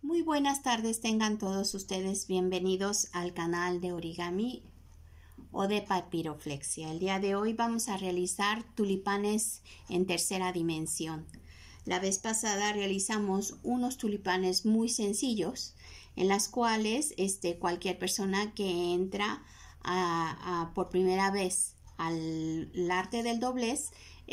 Muy buenas tardes tengan todos ustedes, bienvenidos al canal de origami o de papiroflexia. El día de hoy vamos a realizar tulipanes en tercera dimensión. La vez pasada realizamos unos tulipanes muy sencillos en las cuales cualquier persona que entra por primera vez al arte del doblez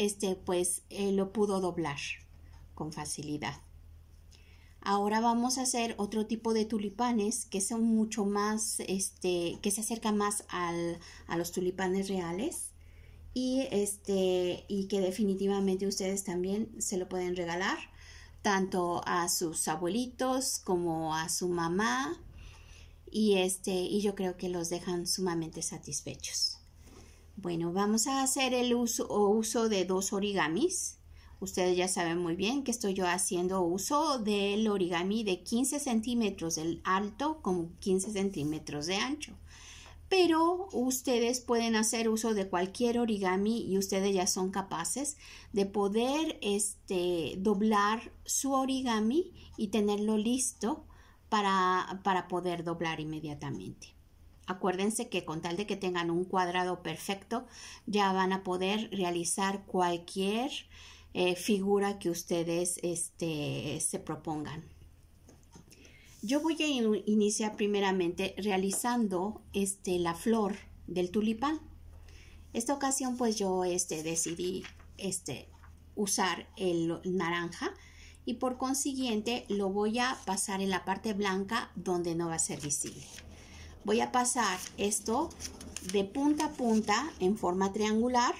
lo pudo doblar con facilidad. Ahora vamos a hacer otro tipo de tulipanes que son mucho más, que se acercan más a los tulipanes reales y que definitivamente ustedes también se lo pueden regalar tanto a sus abuelitos como a su mamá y yo creo que los dejan sumamente satisfechos. Bueno, vamos a hacer el uso de dos origamis. Ustedes ya saben muy bien que estoy yo haciendo uso del origami de 15 centímetros de alto como 15 centímetros de ancho. Pero ustedes pueden hacer uso de cualquier origami y ustedes ya son capaces de poder doblar su origami y tenerlo listo para poder doblar inmediatamente. Acuérdense que con tal de que tengan un cuadrado perfecto ya van a poder realizar cualquier figura que ustedes se propongan. Yo voy a iniciar primeramente realizando la flor del tulipán. Esta ocasión pues yo decidí usar el naranja y por consiguiente lo voy a pasar en la parte blanca donde no va a ser visible. Voy a pasar esto de punta a punta en forma triangular.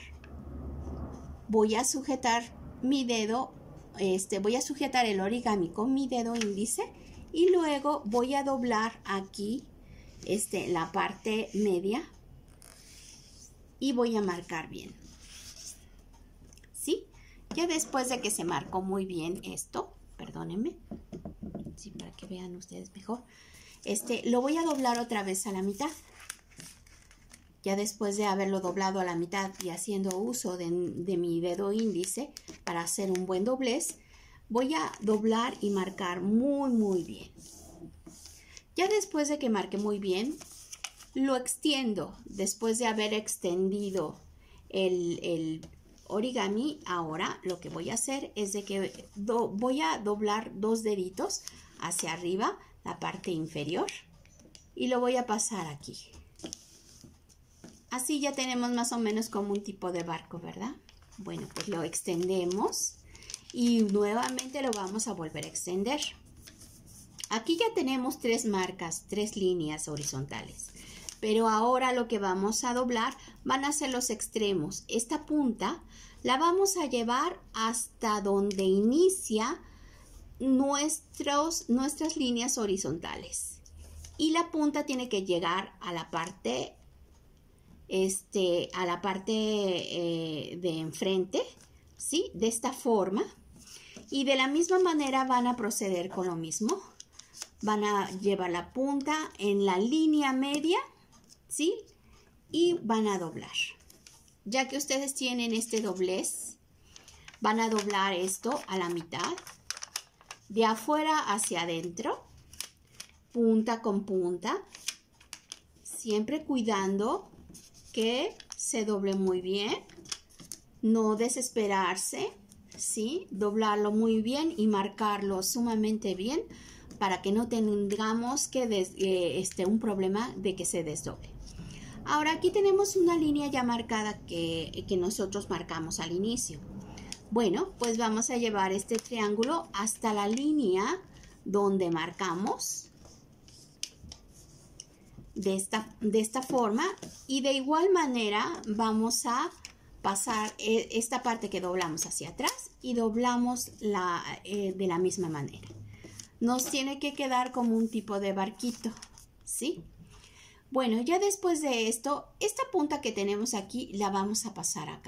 Voy a sujetar mi dedo, voy a sujetar el origami con mi dedo índice y luego voy a doblar aquí la parte media y voy a marcar bien. ¿Sí? Ya después de que se marcó muy bien esto, perdónenme, sí, para que vean ustedes mejor, lo voy a doblar otra vez a la mitad. Ya después de haberlo doblado a la mitad y haciendo uso de mi dedo índice para hacer un buen doblez, voy a doblar y marcar muy bien. Ya después de que marque muy bien, lo extiendo. Después de haber extendido el origami, ahora lo que voy a hacer es de que voy a doblar dos deditos hacia arriba, la parte inferior, y lo voy a pasar aquí. Así ya tenemos más o menos como un tipo de barco, ¿verdad? Bueno, pues lo extendemos y nuevamente lo vamos a volver a extender. Aquí ya tenemos tres marcas, tres líneas horizontales. Pero ahora lo que vamos a doblar van a ser los extremos. Esta punta la vamos a llevar hasta donde inicia nuestras líneas horizontales. Y la punta tiene que llegar a la parte de enfrente, ¿sí? De esta forma. Y de la misma manera van a proceder con lo mismo. Van a llevar la punta en la línea media, ¿sí? Y van a doblar. Ya que ustedes tienen este doblez, van a doblar esto a la mitad, de afuera hacia adentro, punta con punta, siempre cuidando que se doble muy bien, no desesperarse, ¿sí? Doblarlo muy bien y marcarlo sumamente bien para que no tengamos un problema de que se desdoble. Ahora aquí tenemos una línea ya marcada que nosotros marcamos al inicio. Bueno, pues vamos a llevar este triángulo hasta la línea donde marcamos. De esta forma y de igual manera vamos a pasar esta parte que doblamos hacia atrás y doblamos de la misma manera. Nos tiene que quedar como un tipo de barquito, ¿sí? Bueno, ya después de esto, esta punta que tenemos aquí la vamos a pasar acá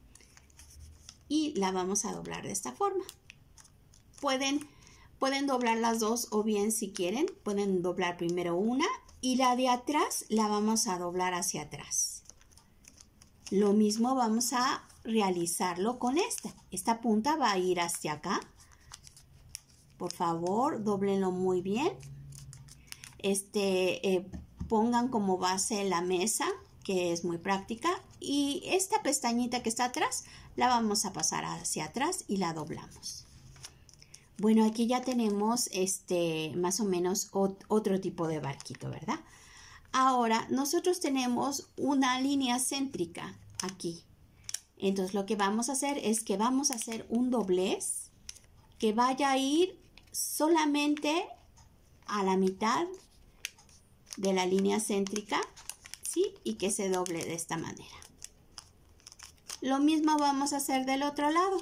y la vamos a doblar de esta forma. Pueden doblar las dos o bien si quieren, pueden doblar primero una y la de atrás la vamos a doblar hacia atrás. Lo mismo vamos a realizarlo con esta. Esta punta va a ir hacia acá Por favor, dóblenlo muy bien. Pongan como base la mesa, que es muy práctica. Y esta pestañita que está atrás, la vamos a pasar hacia atrás y la doblamos. Bueno, aquí ya tenemos más o menos otro tipo de barquito, ¿verdad? Ahora, nosotros tenemos una línea céntrica aquí. Entonces, lo que vamos a hacer es que vamos a hacer un doblez que vaya a ir solamente a la mitad de la línea céntrica, ¿sí? Y que se doble de esta manera. Lo mismo vamos a hacer del otro lado.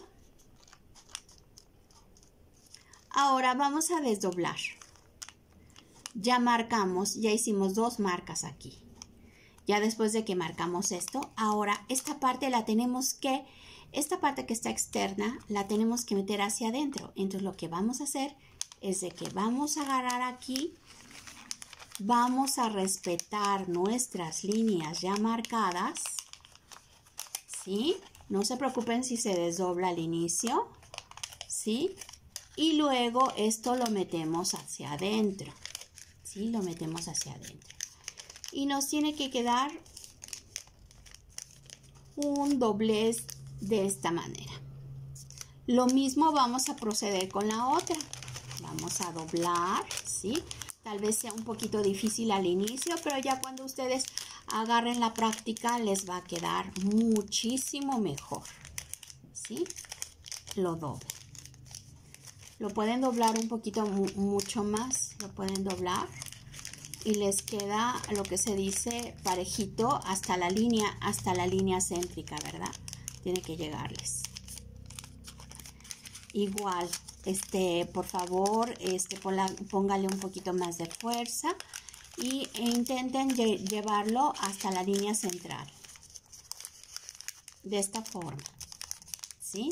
Ahora vamos a desdoblar. Ya marcamos, ya hicimos 2 marcas aquí. Ya después de que marcamos esto, ahora esta parte esta parte que está externa, la tenemos que meter hacia adentro. Entonces lo que vamos a hacer es de que vamos a agarrar aquí, vamos a respetar nuestras líneas ya marcadas, ¿sí? No se preocupen si se desdobla al inicio, ¿sí? Y luego esto lo metemos hacia adentro, ¿sí? Lo metemos hacia adentro. Y nos tiene que quedar un doblez de esta manera. Lo mismo vamos a proceder con la otra. Vamos a doblar, ¿sí? Tal vez sea un poquito difícil al inicio, pero ya cuando ustedes agarren la práctica les va a quedar muchísimo mejor, ¿sí? Lo doblan. Lo pueden doblar un poquito mucho más, lo pueden doblar. Y les queda lo que se dice parejito hasta la línea céntrica, ¿verdad? Tiene que llegarles. Igual, por favor, póngale un poquito más de fuerza e intenten llevarlo hasta la línea central. De esta forma, ¿sí?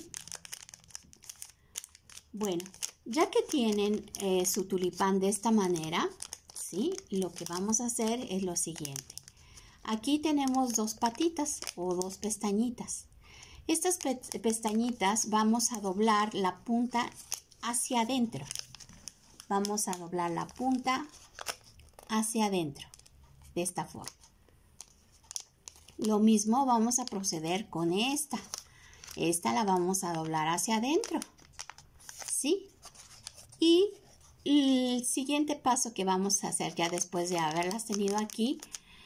Bueno, ya que tienen su tulipán de esta manera, ¿sí? Lo que vamos a hacer es lo siguiente. Aquí tenemos 2 patitas o 2 pestañitas. Estas pestañitas vamos a doblar la punta hacia adentro. Vamos a doblar la punta hacia adentro, de esta forma. Lo mismo vamos a proceder con esta. Esta la vamos a doblar hacia adentro, ¿sí? Y el siguiente paso que vamos a hacer ya después de haberlas tenido aquí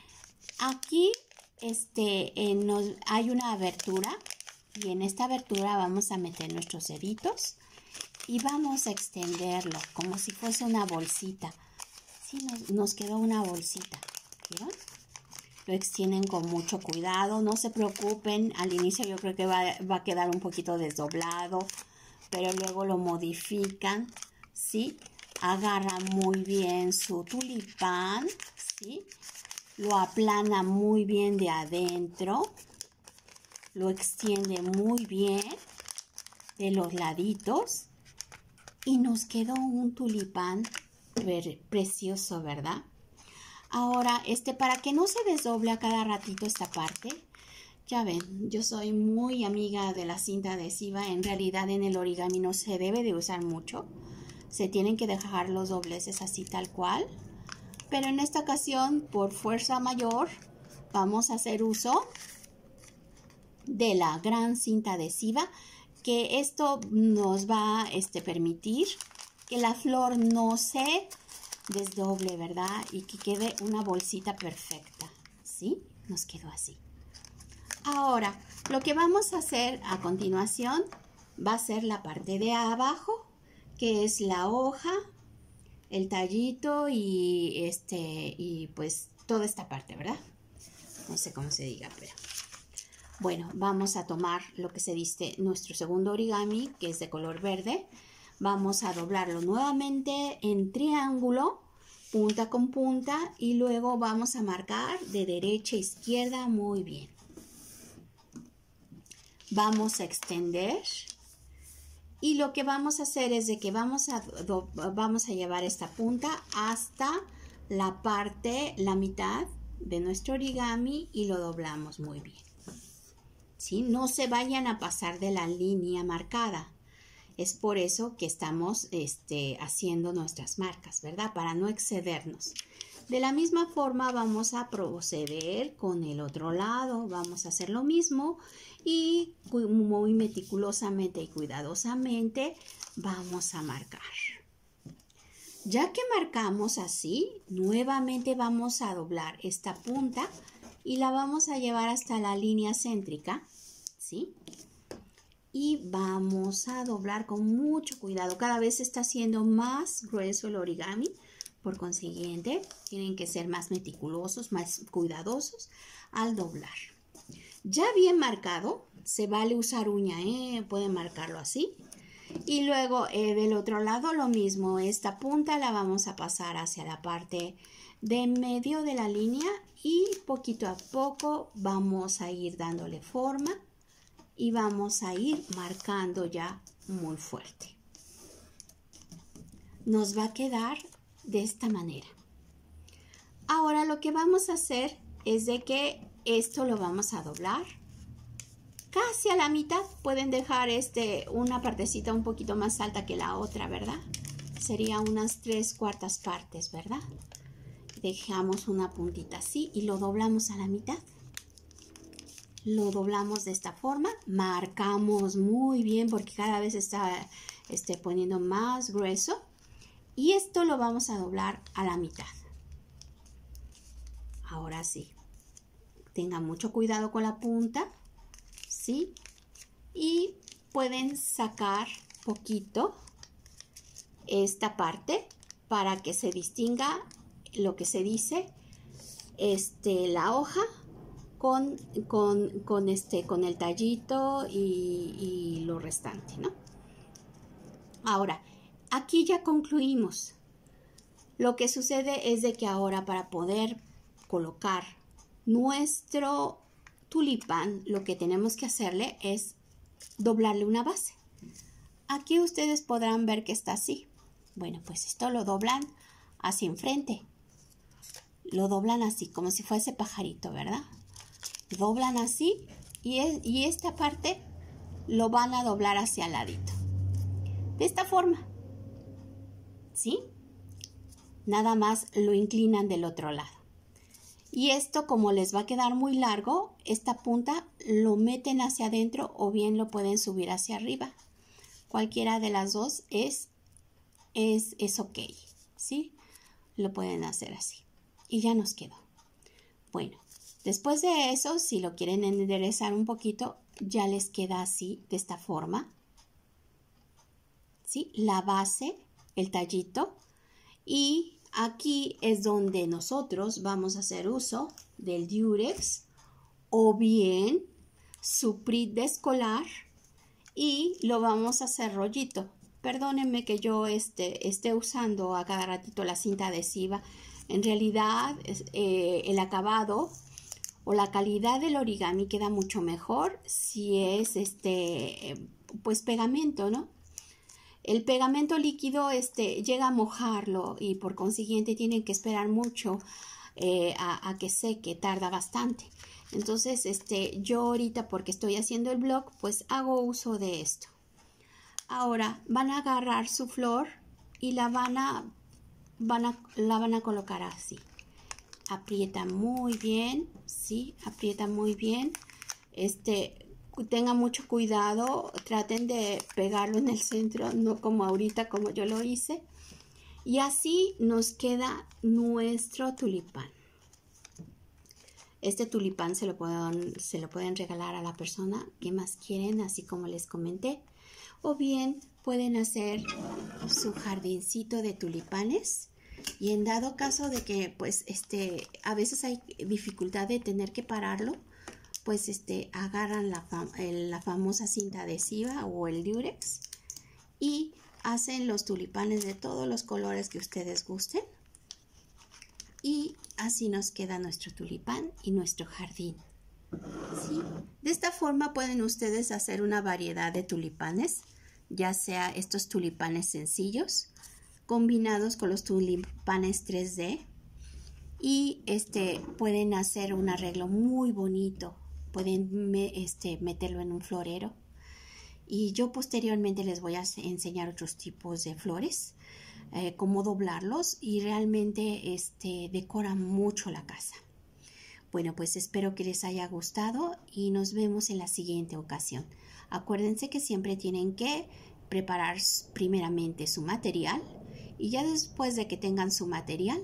hay una abertura y en esta abertura vamos a meter nuestros deditos y vamos a extenderlo como si fuese una bolsita. Sí, nos quedó una bolsita, ¿vieron? Lo extienden con mucho cuidado, no se preocupen, al inicio yo creo que va a quedar un poquito desdoblado, pero luego lo modifican, ¿sí? Agarra muy bien su tulipán, ¿sí? Lo aplana muy bien de adentro, lo extiende muy bien de los laditos y nos quedó un tulipán precioso, ¿verdad? Ahora, para que no se desdoble a cada ratito esta parte, ya ven, yo soy muy amiga de la cinta adhesiva. En realidad en el origami no se debe de usar mucho. Se tienen que dejar los dobleces así tal cual. Pero en esta ocasión, por fuerza mayor, vamos a hacer uso de la gran cinta adhesiva, que esto nos va a permitir que la flor no se desdoble, ¿verdad? Y que quede una bolsita perfecta, ¿sí? Nos quedó así. Ahora, lo que vamos a hacer a continuación va a ser la parte de abajo, que es la hoja, el tallito y pues toda esta parte, ¿verdad? No sé cómo se diga, pero bueno, vamos a tomar lo que se dice nuestro segundo origami, que es de color verde. Vamos a doblarlo nuevamente en triángulo, punta con punta, y luego vamos a marcar de derecha a izquierda muy bien. Vamos a extender y lo que vamos a hacer es de que vamos a llevar esta punta hasta la mitad de nuestro origami y lo doblamos muy bien. ¿Sí? No se vayan a pasar de la línea marcada. Es por eso que estamos haciendo nuestras marcas, ¿verdad? Para no excedernos. De la misma forma vamos a proceder con el otro lado. Vamos a hacer lo mismo y muy meticulosamente y cuidadosamente vamos a marcar. Ya que marcamos así, nuevamente vamos a doblar esta punta y la vamos a llevar hasta la línea céntrica, ¿sí? Y vamos a doblar con mucho cuidado. Cada vez está haciendo más grueso el origami. Por consiguiente, tienen que ser más meticulosos, más cuidadosos al doblar. Ya bien marcado, se vale usar uña, pueden marcarlo así. Y luego del otro lado lo mismo, esta punta la vamos a pasar hacia la parte de medio de la línea y poquito a poco vamos a ir dándole forma y vamos a ir marcando ya muy fuerte. Nos va a quedar de esta manera. Ahora lo que vamos a hacer es de que esto lo vamos a doblar casi a la mitad. Pueden dejar una partecita un poquito más alta que la otra, ¿verdad? Sería unas 3/4 partes, ¿verdad? Dejamos una puntita así y lo doblamos a la mitad. Lo doblamos de esta forma, marcamos muy bien porque cada vez está poniendo más grueso y esto lo vamos a doblar a la mitad. Ahora sí, tengan mucho cuidado con la punta, ¿sí? Y pueden sacar poquito esta parte para que se distinga lo que se dice la hoja con el tallito y lo restante, ¿no? Ahora, aquí ya concluimos. Lo que sucede es de que ahora para poder colocar nuestro tulipán, lo que tenemos que hacerle es doblarle una base. Aquí ustedes podrán ver que está así. Bueno, pues esto lo doblan hacia enfrente. Lo doblan así, como si fuese pajarito, ¿verdad? Doblan así y esta parte lo van a doblar hacia el ladito. De esta forma, ¿sí? Nada más lo inclinan del otro lado. Y esto, como les va a quedar muy largo, esta punta lo meten hacia adentro o bien lo pueden subir hacia arriba. Cualquiera de las dos es ok, ¿sí? Lo pueden hacer así. Y ya nos quedó. Bueno, después de eso, si lo quieren enderezar un poquito, ya les queda así, de esta forma. ¿Sí? La base, el tallito. Y aquí es donde nosotros vamos a hacer uso del Durex o bien Suprit de escolar y lo vamos a hacer rollito. Perdónenme que yo esté usando a cada ratito la cinta adhesiva. En realidad el acabado o la calidad del origami queda mucho mejor si es pues pegamento, ¿no? El pegamento líquido llega a mojarlo y por consiguiente tienen que esperar mucho a que seque, tarda bastante. Entonces yo ahorita, porque estoy haciendo el blog, pues hago uso de esto. Ahora van a agarrar su flor y la van a colocar así. Aprieta muy bien, ¿sí? Aprieta muy bien. Tengan mucho cuidado, traten de pegarlo en el centro, no como ahorita, como yo lo hice. Y así nos queda nuestro tulipán. Este tulipán se lo pueden regalar a la persona que más quieren, así como les comenté. O bien pueden hacer su jardincito de tulipanes. Y en dado caso de que pues a veces hay dificultad de tener que pararlo, pues agarran la famosa cinta adhesiva o el Durex y hacen los tulipanes de todos los colores que ustedes gusten. Y así nos queda nuestro tulipán y nuestro jardín. ¿Sí? De esta forma pueden ustedes hacer una variedad de tulipanes, ya sea estos tulipanes sencillos combinados con los tulipanes 3D y pueden hacer un arreglo muy bonito. Pueden meterlo en un florero Y yo posteriormente les voy a enseñar otros tipos de flores, cómo doblarlos, y realmente decora mucho la casa. Bueno, pues espero que les haya gustado y nos vemos en la siguiente ocasión. Acuérdense que siempre tienen que preparar primeramente su material, y ya después de que tengan su material,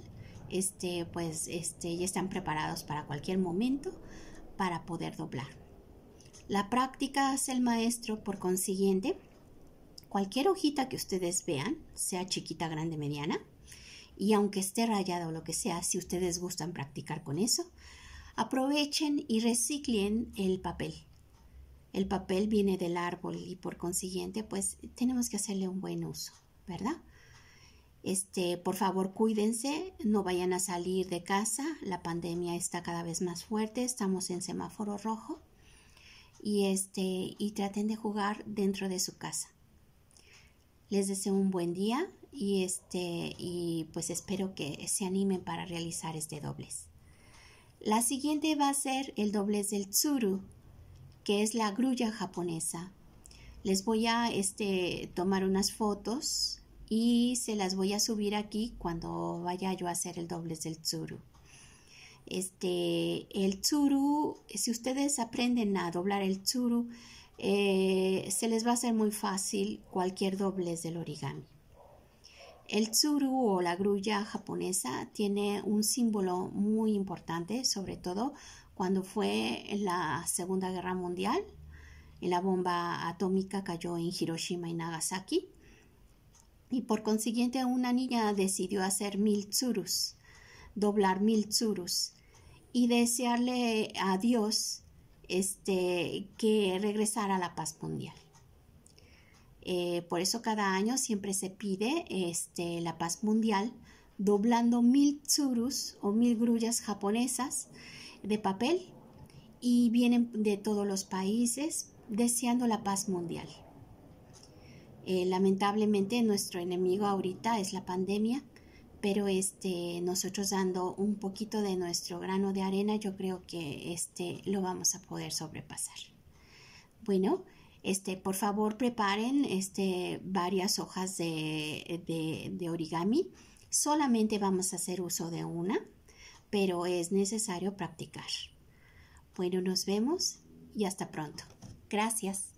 ya están preparados para cualquier momento para poder doblar. La práctica hace el maestro, por consiguiente, cualquier hojita que ustedes vean, sea chiquita, grande, mediana, y aunque esté rayada o lo que sea, si ustedes gustan practicar con eso, aprovechen y reciclen el papel. El papel viene del árbol y por consiguiente, pues tenemos que hacerle un buen uso, ¿verdad? Por favor, cuídense, no vayan a salir de casa. La pandemia está cada vez más fuerte, estamos en semáforo rojo. Y traten de jugar dentro de su casa. Les deseo un buen día y pues espero que se animen para realizar doblez. La siguiente va a ser el doblez del tsuru, que es la grulla japonesa. Les voy a tomar unas fotos y se las voy a subir aquí cuando vaya yo a hacer el doblez del tsuru. El tsuru, si ustedes aprenden a doblar el tsuru, se les va a hacer muy fácil cualquier doblez del origami. El tsuru o la grulla japonesa tiene un símbolo muy importante, sobre todo cuando fue la Segunda Guerra Mundial. La bomba atómica cayó en Hiroshima y Nagasaki, y por consiguiente una niña decidió hacer 1000 tsurus, doblar 1000 tsurus, y desearle a Dios que regresara la paz mundial. Por eso cada año siempre se pide la paz mundial doblando 1000 tsurus o 1000 grullas japonesas de papel, y vienen de todos los países deseando la paz mundial. Lamentablemente nuestro enemigo ahorita es la pandemia, pero nosotros dando un poquito de nuestro grano de arena, yo creo que lo vamos a poder sobrepasar. Bueno, por favor preparen varias hojas de origami. Solamente vamos a hacer uso de una, pero es necesario practicar. Bueno, nos vemos y hasta pronto. Gracias.